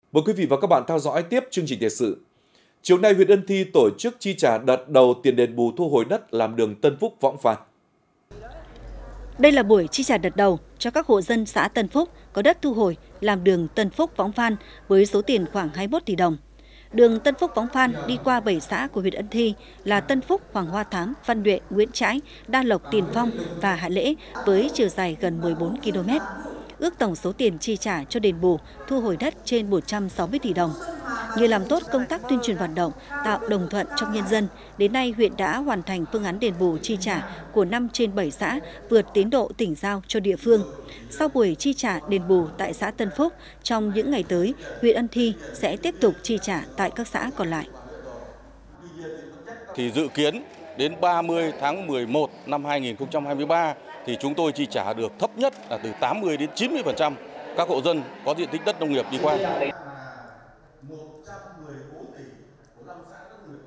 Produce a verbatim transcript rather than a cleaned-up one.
Mời quý vị và các bạn theo dõi tiếp chương trình thời sự. Chiều nay, huyện Ân Thi tổ chức chi trả đợt đầu tiền đền bù thu hồi đất làm đường Tân Phúc - Võng Phan. Đây là buổi chi trả đợt đầu cho các hộ dân xã Tân Phúc có đất thu hồi làm đường Tân Phúc - Võng Phan với số tiền khoảng hai mươi mốt tỷ đồng. Đường Tân Phúc - Võng Phan đi qua bảy xã của huyện Ân Thi là Tân Phúc, Hoàng Hoa Thám, Văn Nhuệ, Nguyễn Trãi, Đa Lộc, Tiền Phong và Hạ Lễ với chiều dài gần mười bốn ki lô mét. Ước tổng số tiền chi trả cho đền bù thu hồi đất trên một trăm sáu mươi tỷ đồng. Nhờ làm tốt công tác tuyên truyền vận động, tạo đồng thuận trong nhân dân, đến nay huyện đã hoàn thành phương án đền bù chi trả của năm trên bảy xã, vượt tiến độ tỉnh giao cho địa phương. Sau buổi chi trả đền bù tại xã Tân Phúc, trong những ngày tới, huyện Ân Thi sẽ tiếp tục chi trả tại các xã còn lại. Thì dự kiến đến ba mươi tháng mười một năm hai nghìn không trăm hai mươi ba thì chúng tôi chi trả được thấp nhất là từ tám mươi đến chín mươi phần trăm các hộ dân có diện tích đất nông nghiệp đi qua.